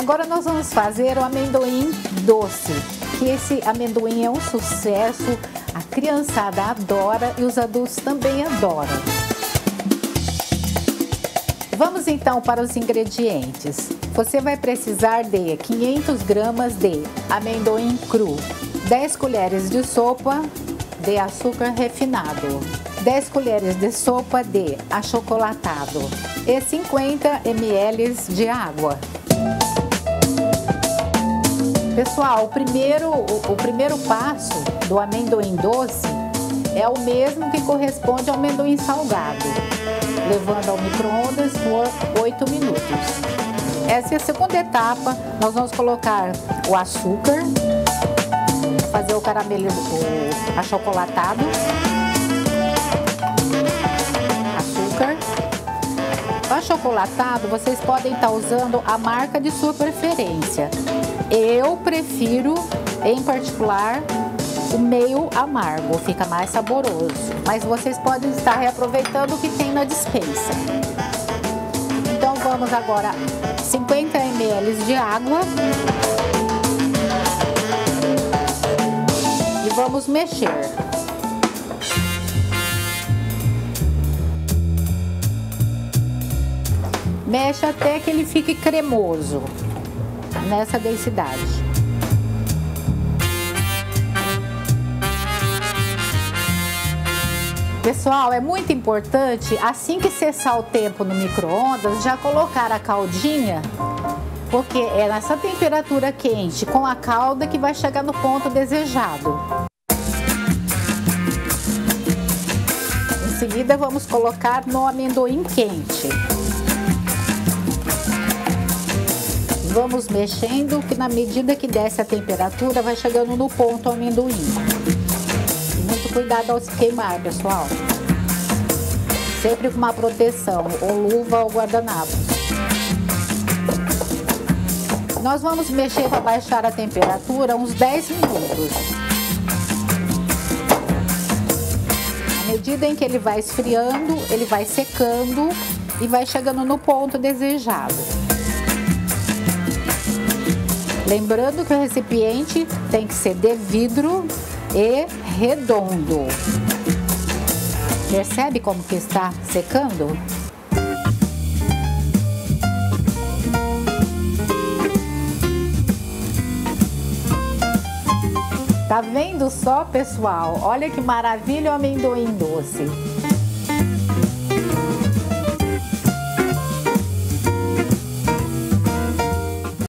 Agora nós vamos fazer o amendoim doce, que esse amendoim é um sucesso, a criançada adora e os adultos também adoram. Vamos então para os ingredientes. Você vai precisar de 500 gramas de amendoim cru, 10 colheres de sopa de açúcar refinado, 10 colheres de sopa de achocolatado e 50 ml de água. Pessoal, o primeiro passo do amendoim doce é o mesmo que corresponde ao amendoim salgado, levando ao micro-ondas por 8 minutos. Essa é a segunda etapa. Nós vamos colocar o açúcar, fazer o caramelo, o achocolatado, açúcar. O achocolatado vocês podem estar usando a marca de sua preferência. Eu prefiro, em particular, o meio amargo, fica mais saboroso, mas vocês podem estar reaproveitando o que tem na despensa. Então vamos agora 50 ml de água e vamos mexer. Mexe até que ele fique cremoso, nessa densidade. Pessoal, é muito importante, assim que cessar o tempo no micro-ondas, já colocar a caldinha, porque é nessa temperatura quente, com a calda, que vai chegar no ponto desejado. Em seguida, vamos colocar no amendoim quente. Vamos mexendo, que na medida que desce a temperatura, vai chegando no ponto o amendoim. Muito cuidado ao se queimar, pessoal. Sempre com uma proteção, ou luva ou guardanapo. Nós vamos mexer para baixar a temperatura uns 10 minutos. À medida em que ele vai esfriando, ele vai secando e vai chegando no ponto desejado. Lembrando que o recipiente tem que ser de vidro e redondo. Percebe como que está secando? Tá vendo só, pessoal? Olha que maravilha o amendoim doce.